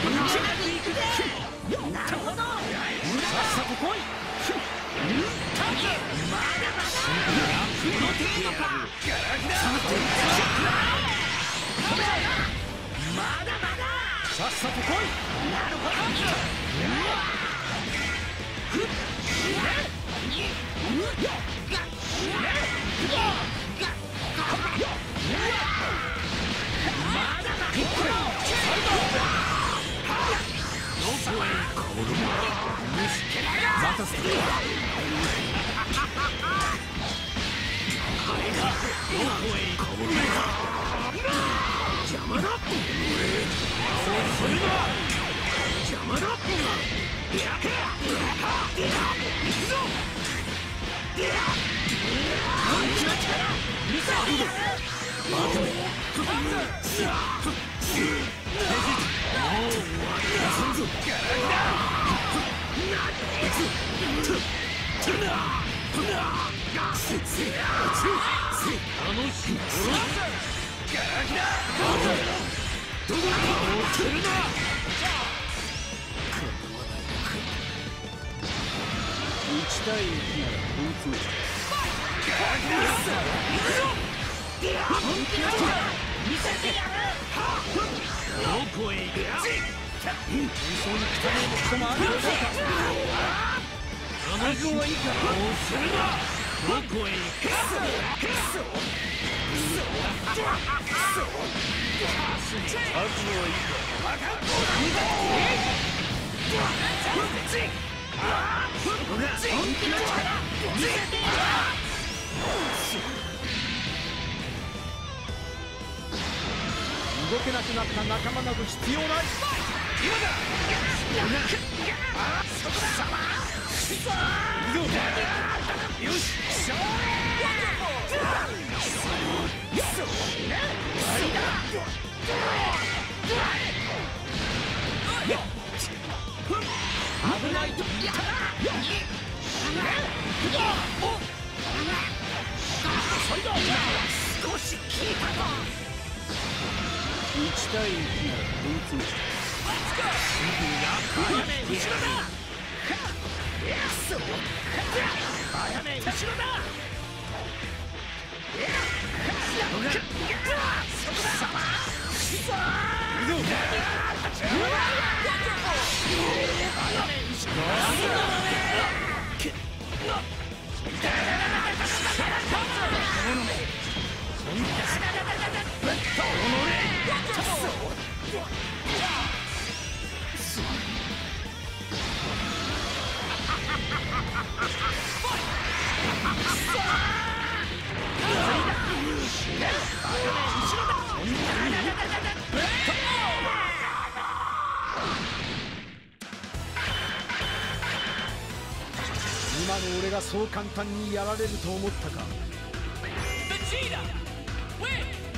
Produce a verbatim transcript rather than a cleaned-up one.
なるほど。さっさと来い。まだまだ。この程度か。まだまだ。さっさと来い。なるほど。いち対いちなら本通じゃ。どこへ行く？本当に汚い人もあるのか。あの子はいいからどうするな。どこへ行く？覚悟はいいか。動けなくなった仲間など必要ない。今だ。そこだ。よし。危ないと。少し効いたぞ。いち対いちなら本通じゃ。すぐやっ後ろだ。早め後ろだ。そこだ。今の俺がそう簡単にやられると思ったか。